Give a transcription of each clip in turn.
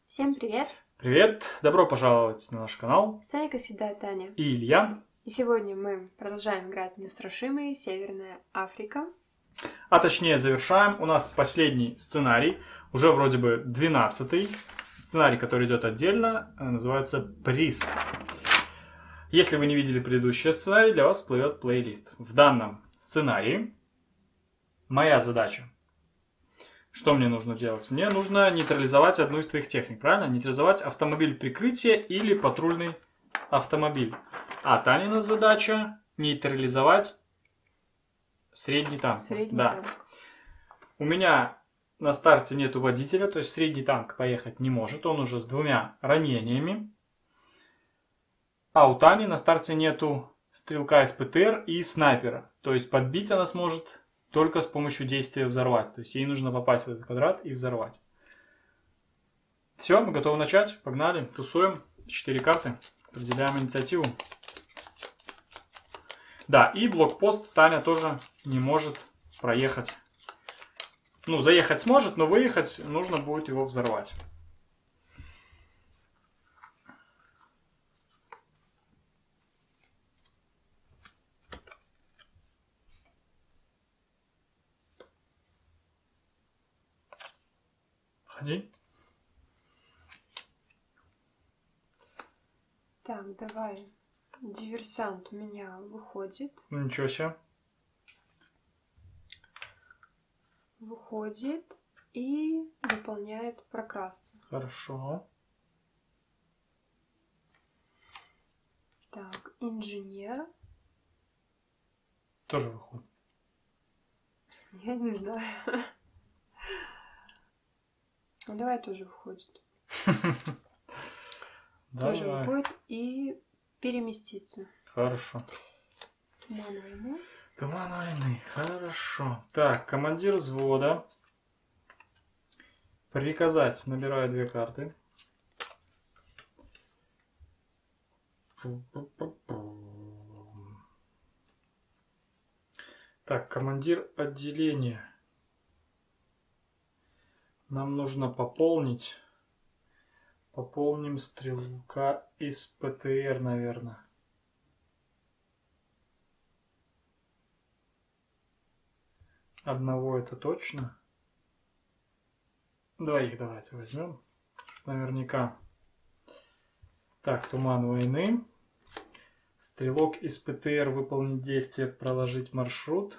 Всем привет! Привет! Добро пожаловать на наш канал. С вами, как всегда, Таня. И Илья. И сегодня мы продолжаем играть в Неустрашимые Северная Африка. А точнее завершаем. У нас последний сценарий, уже вроде бы 12-й. Сценарий, который идет отдельно, называется «Приз». Если вы не видели предыдущий сценарий, для вас всплывет плейлист. В данном сценарии моя задача. Что мне нужно делать? Мне нужно нейтрализовать одну из твоих техник, правильно? Нейтрализовать автомобиль прикрытия или патрульный автомобиль. А Танина задача нейтрализовать средний танк. Средний да. танк. У меня на старте нету водителя, то есть средний танк поехать не может. Он уже с 2 ранениями. А у Тани на старте нету стрелка из ПТР и снайпера. То есть подбить она сможет только с помощью действия взорвать. То есть ей нужно попасть в этот квадрат и взорвать. Все, мы готовы начать. Погнали, тусуем. 4 карты. Определяем инициативу. Да, и блокпост Таня тоже не может проехать. Ну, заехать сможет, но выехать нужно будет его взорвать. Ходи. Так, давай. Диверсант у меня выходит. Ничего себе. Выходит и выполняет прокрасться. Хорошо. Так, инженер. Тоже выходит. Я не знаю. Ну, давай тоже выходит. Тоже Давай. выходит и переместится. Хорошо. Туман войны. Туман войны. Хорошо. Так, командир взвода. Приказать. Набираю 2 карты. Так, командир отделения. Нам нужно пополнить. Пополним стрелка из ПТР, наверное. Одного это точно. 2 давайте возьмем. Наверняка. Так, туман войны. Стрелок из ПТР выполнить действие, проложить маршрут.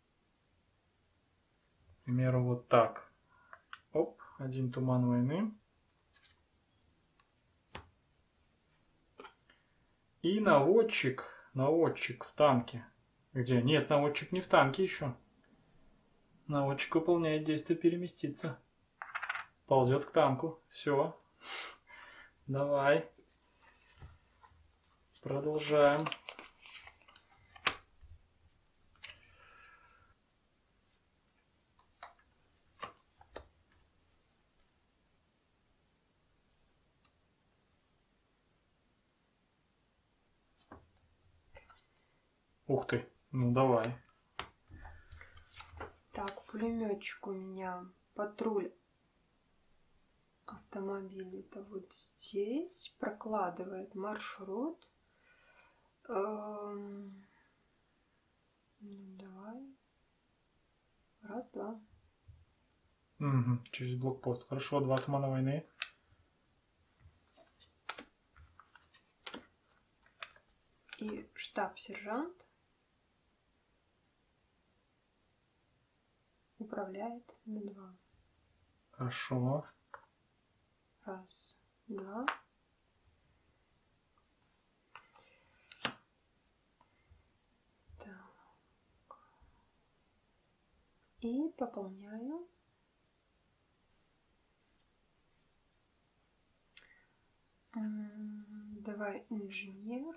К примеру, вот так. Оп, 1 туман войны. И наводчик в танке. Где? Нет, наводчик не в танке еще. Наводчик выполняет действие переместиться. Ползет к танку. Все. Давай. Продолжаем. Ух ты. Ну давай. Так, пулеметчик у меня. Патруль. Автомобиль это вот здесь. Прокладывает маршрут. Ну, давай. Раз, два. Угу, через блокпост. Хорошо, 2 тумана войны. И штаб-сержант управляет на 2. Хорошо. Раз, два. Так. И пополняю. Давай инженер,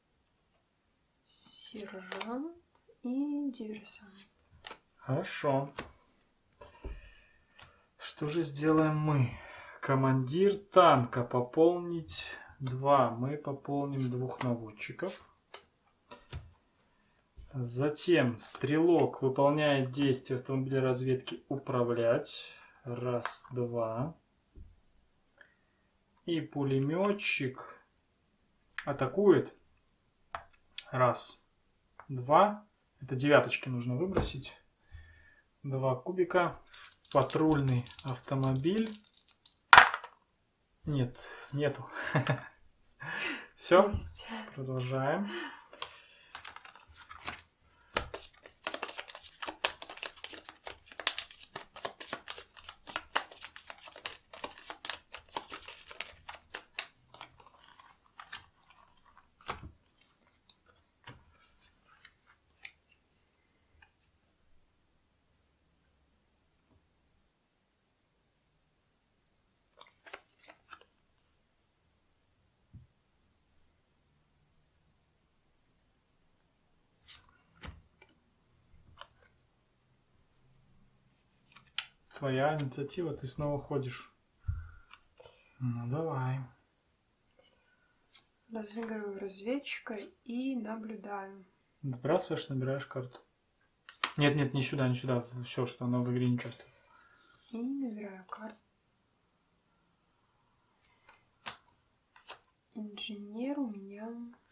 сержант и диверсант. Хорошо. Что же сделаем мы? Командир танка пополнить 2. Мы пополним 2 наводчиков. Затем стрелок выполняет действие автомобиля разведки управлять. Раз, два. И пулеметчик атакует. Раз, два. Это девяточки нужно выбросить. 2 кубика. Патрульный автомобиль. Нет, нету. Все, продолжаем. Твоя инициатива, ты снова ходишь. Ну, давай. Разыгрываю разведчика и наблюдаю. Выбрасываешь, набираешь карту. Нет, нет, не сюда, не сюда. Все, что она в игре не участвует. И набираю карту. Инженер у меня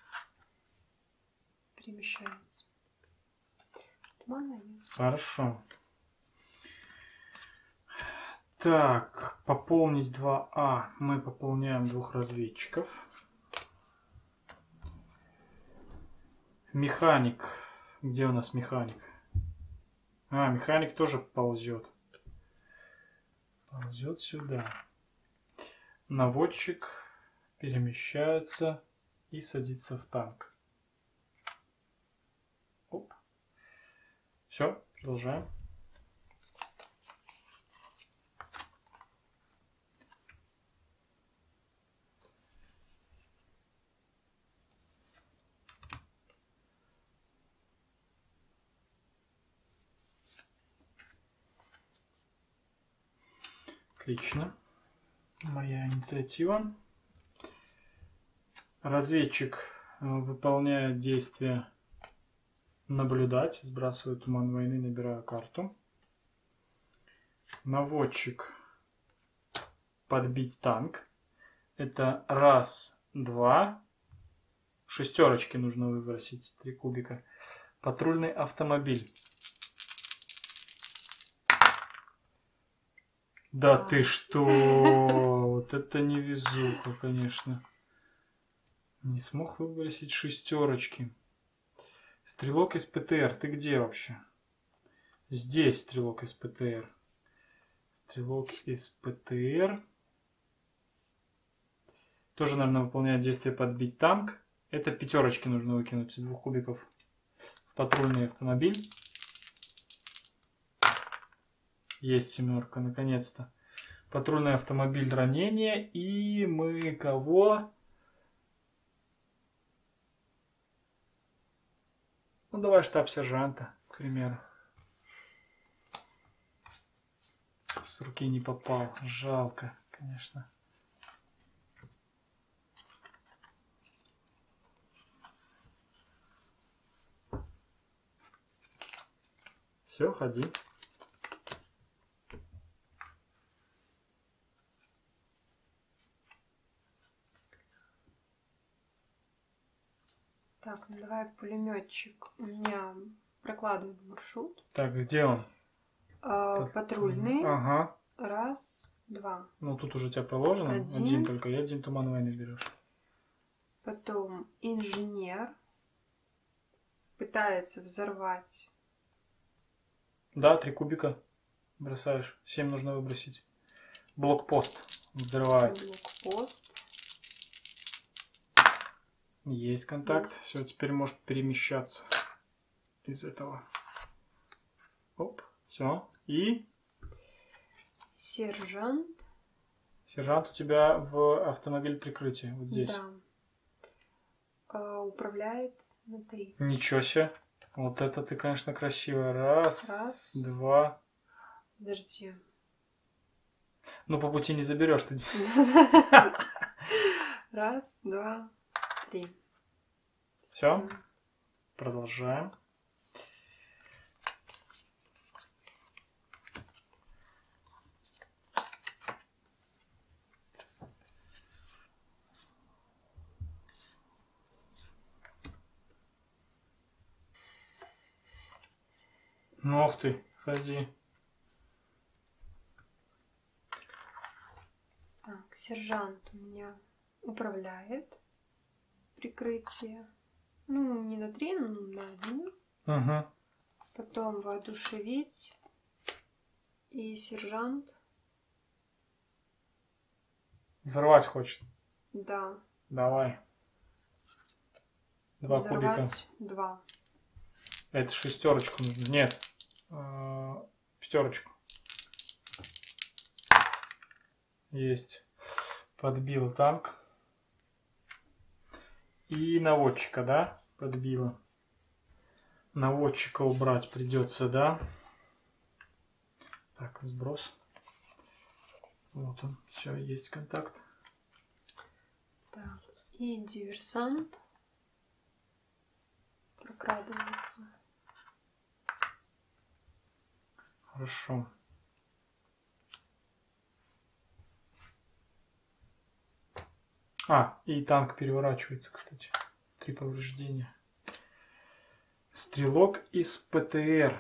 перемещается. Туманная. Хорошо. Так, пополнить 2А. Мы пополняем 2 разведчиков. Механик. Где у нас механик? А, механик тоже ползет. Ползет сюда. Наводчик перемещается и садится в танк. Оп. Все, продолжаем. Отлично. Моя инициатива. Разведчик выполняет действие наблюдать. Сбрасываю туман войны, набираю карту. Наводчик подбить танк. Это раз, два. Шестерочки нужно выбросить. 3 кубика. Патрульный автомобиль. Да ты что? Вот это невезуха, конечно. Не смог выбросить шестерочки. Стрелок из ПТР. Ты где вообще? Здесь стрелок из ПТР. Стрелок из ПТР. Тоже, наверное, выполняет действие подбить танк. Это пятерочки нужно выкинуть из 2 кубиков в патрульный автомобиль. Есть семерка, наконец-то. Патрульный автомобиль, ранение. И мы кого? Ну, давай штаб-сержанта, к примеру. С руки не попал. Жалко, конечно. Все, ходи. Так, ну давай пулеметчик. У меня прокладывает маршрут. Так, где он? Патрульный. Ага. Раз, два. Ну, тут уже у тебя положено. Один только. И один туман войны берешь. Потом инженер пытается взорвать. Да, 3 кубика бросаешь. 7 нужно выбросить. Блокпост взрывает. Блокпост. Есть контакт. Все, теперь может перемещаться из этого. Оп, все. И Сержант. сержант у тебя в автомобиль прикрытия. Вот здесь. Да. Управляет на 3. Ничего себе. Вот это ты, конечно, красиво. Раз, два. Подожди. Ну, по пути не заберешь ты. Раз, два, 3. Все. Продолжаем. Ну, ох ты, ходи. Так, сержант у меня управляет прикрытие. Ну, не на 3, но на 1. Угу. Потом воодушевить. И сержант. Взорвать хочет. Да. Давай. 2 кубика. Взорвать 2. Это 6 нужно. Нет. 5. Есть. Подбил танк. И наводчика, да? Подбила. Наводчика убрать придется, да? Так, сброс. Вот он. Все, есть контакт. Так. И диверсант. Прокрадывается. Хорошо. И танк переворачивается, кстати. 3 повреждения. Стрелок из ПТР.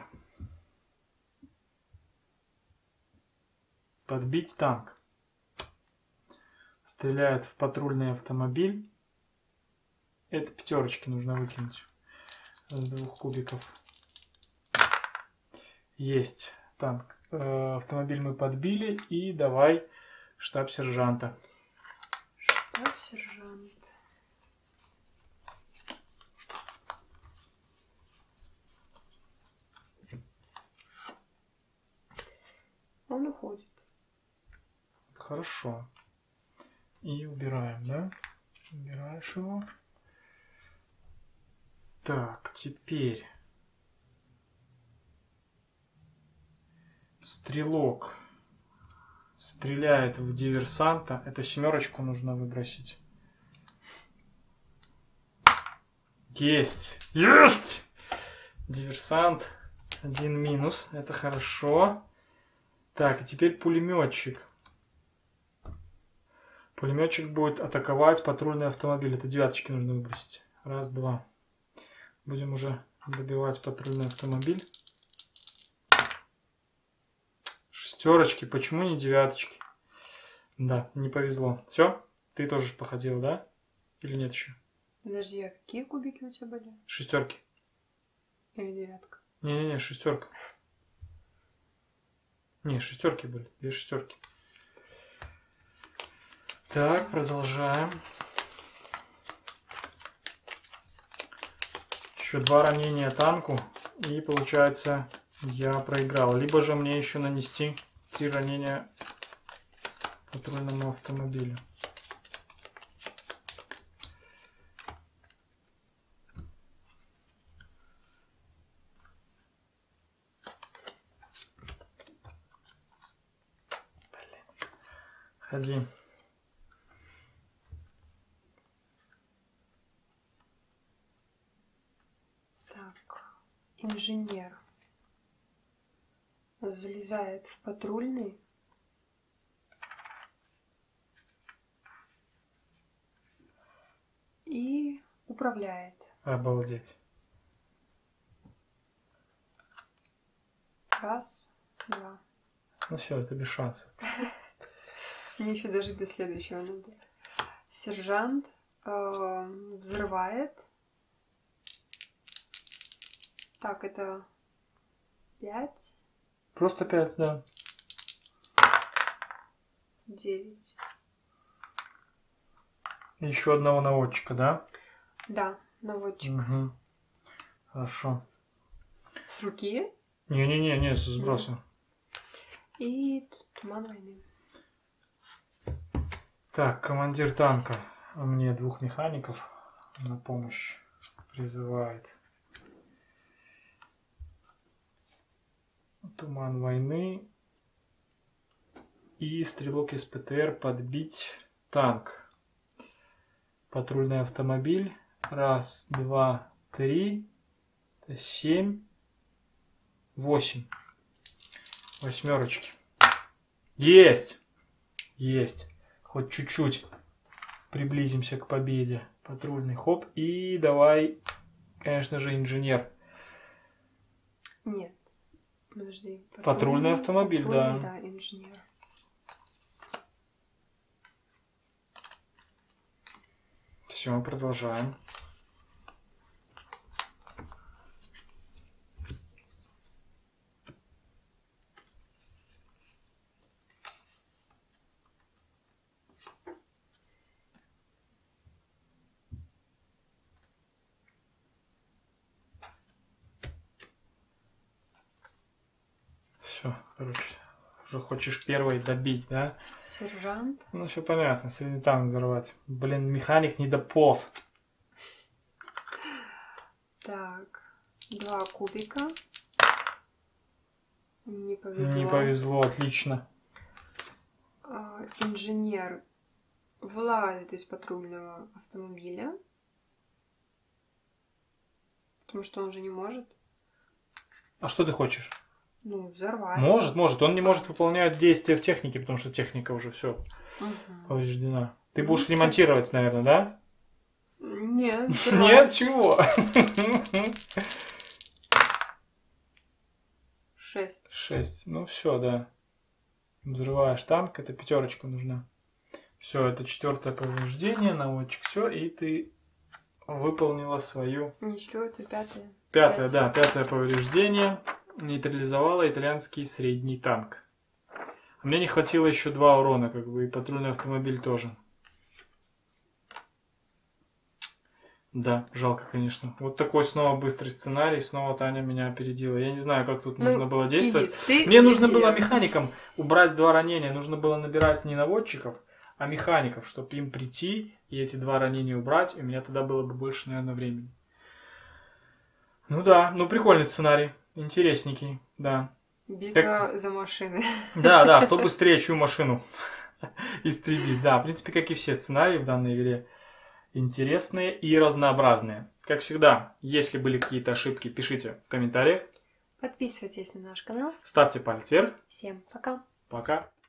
Подбить танк. Стреляет в патрульный автомобиль. Это 5 нужно выкинуть. С 2 кубиков. Есть танк. Автомобиль мы подбили. И давай штаб сержанта. Штаб-сержант. Он уходит. Хорошо. И убираем, да? Убираешь его. Так, теперь стрелок стреляет в диверсанта. Это 7 нужно выбросить. Есть! Есть! Диверсант. 1 минус. Это хорошо. Так, и теперь пулеметчик. Пулеметчик будет атаковать патрульный автомобиль. Это 9 нужно выбросить. 1, 2. Будем уже добивать патрульный автомобиль. 6. Почему не 9? Да, не повезло. Все? Ты тоже походил, да? Или нет еще? Подожди, а какие кубики у тебя были? 6. Или 9? Не-не-не, 6. Не, 6 были. 2 6. Так, продолжаем. Еще 2 ранения танку. И получается, я проиграл. Либо же мне еще нанести 3 ранения патрульному автомобилю. Ходи. Так, инженер залезает в патрульный. И управляет. Обалдеть. 1, 2. Ну все, это без шансов. Мне еще дожить до следующего надо. Сержант взрывает. Так, это 5. Просто 5, да. 9. Еще одного наводчика, да? Да, наводчик. Угу. Хорошо. С руки. Не-не-не, с сбросом. И туман войны. Так, командир танка мне 2 механиков на помощь призывает. Туман войны. И стрелок из ПТР подбить танк. Патрульный автомобиль. 1, 2, 3, 7, 8. 8. Есть! Есть. Хоть чуть-чуть приблизимся к победе. Патрульный хоп. И давай, конечно же, инженер. Нет. Подожди. Патрульный автомобиль, патрульный, да. Инженер. Все, продолжаем. Все, короче, уже хочешь первой добить, да? Сержант. Ну, все понятно, средний танк взорвать. Блин, механик не дополз. Так, 2 кубика. Не повезло. Не повезло, отлично. Инженер вылазит из патрульного автомобиля. Потому что он же не может. А что ты хочешь? Ну, взорвать. Может. Он не может выполнять действия в технике, потому что техника уже все повреждена. Ты будешь ремонтировать, наверное, да? Нет. Нет, чего? 6. 6. Ну все, да. Взрываешь танк, это 5 нужна. Все, это 4 повреждение, наводчик, все, и ты выполнила свою. Не 4, 5. 5, да, 5 повреждение. Нейтрализовала итальянский средний танк. А мне не хватило еще 2 урона, как бы, и патрульный автомобиль тоже. Да, жалко, конечно. Вот такой снова быстрый сценарий, снова Таня меня опередила. Я не знаю, как тут нужно было действовать. Мне нужно было механикам убрать 2 ранения. Нужно было набирать не наводчиков, а механиков, чтобы им прийти и эти 2 ранения убрать. И у меня тогда было бы больше, наверное, времени. Ну да, ну прикольный сценарий. Интересненький, да. Битва за машины. Да, кто быстрее чью машину истребит. Да, в принципе, как и все сценарии в данной игре. Интересные и разнообразные. Как всегда, если были какие-то ошибки, пишите в комментариях. Подписывайтесь на наш канал. Ставьте палец вверх. Всем пока. Пока.